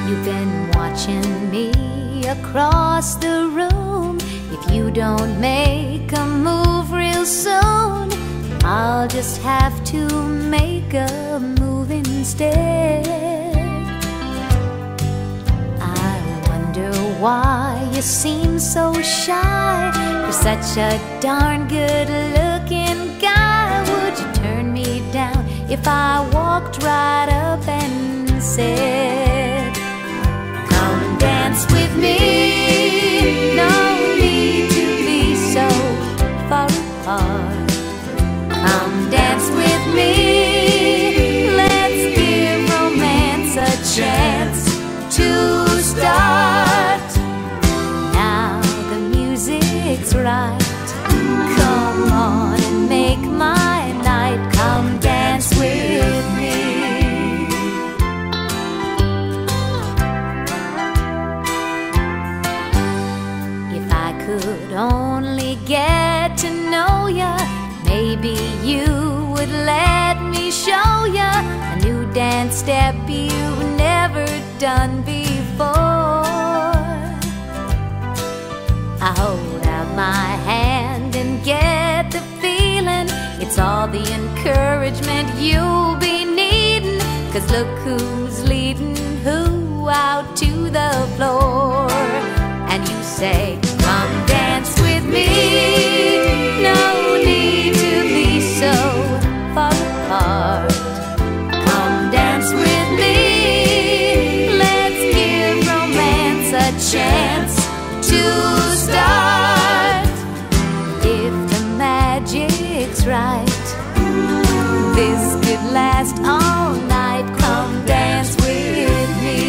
You've been watching me across the room. If you don't make a move real soon, I'll just have to make a move instead. I wonder why you seem so shy. You're such a darn good-looking guy. Would you turn me down if I walked right up and said, "Come dance with me"? No need to be so far apart. Come dance with me. Let's give romance a chance to start. Now the music's right. Come on and make my night. Come dance with me. If I could only get to know ya, maybe you would let me show ya a new dance step you've never done before. I hold out my hand and get the feeling it's all the encouragement you'll be needing. 'Cause look who's leading who out to the floor. And you say, "Come dance with me." No need to be so far apart. Come dance with me. Let's give romance a chance to start. If the magic's right, this could last all night. Come dance with me.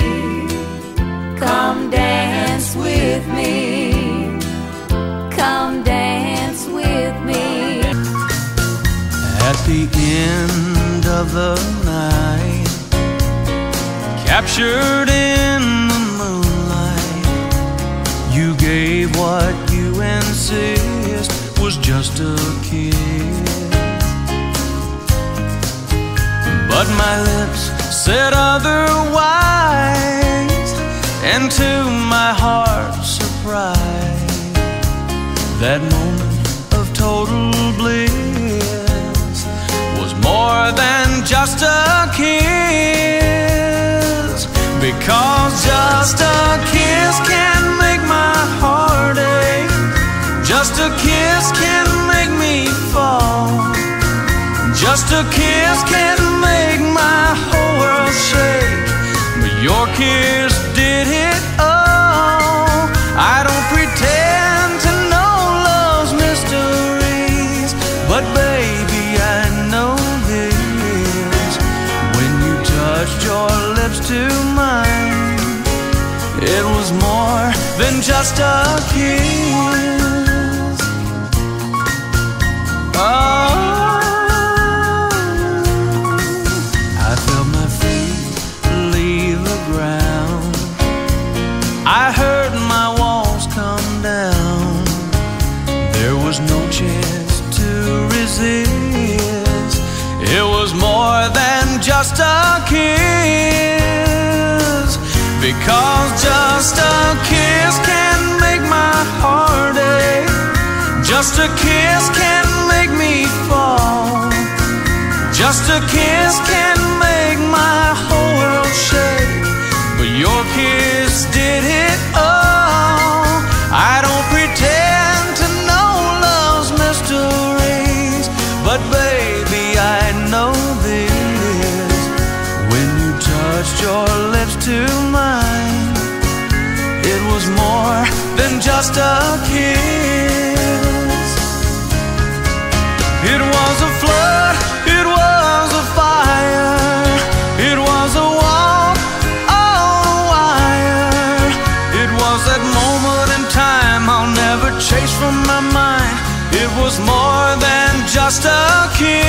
Come dance with me. Come dance with me. At the end of the night, captured in the moonlight, you gave what you insist was just a kiss. But my lips said otherwise, and to my heart's surprise, that moment of total bliss was more than just a kiss. Because just a kiss can make my heart ache. Just a kiss can make me fall. Just a kiss can make my whole world shake. But your kiss did it all. I don't pretend to know love's mysteries, but baby, I know this. When you touched your lips to mine, it was more than just a kiss. Oh, I felt my feet leave the ground. I heard my walls come down. There was no chance to resist. It was more than just a kiss. Because just a kiss can make my heart ache. Just a kiss can make me fall. Just a kiss can make my whole world shake. But your kiss did it all. I don't pretend to know love's mysteries, but baby, I know this. When you touched your lips to mine, it was more than just a kiss. It was a flood, it was a fire, it was a walk on a wire. It was that moment in time I'll never chase from my mind. It was more than just a kiss.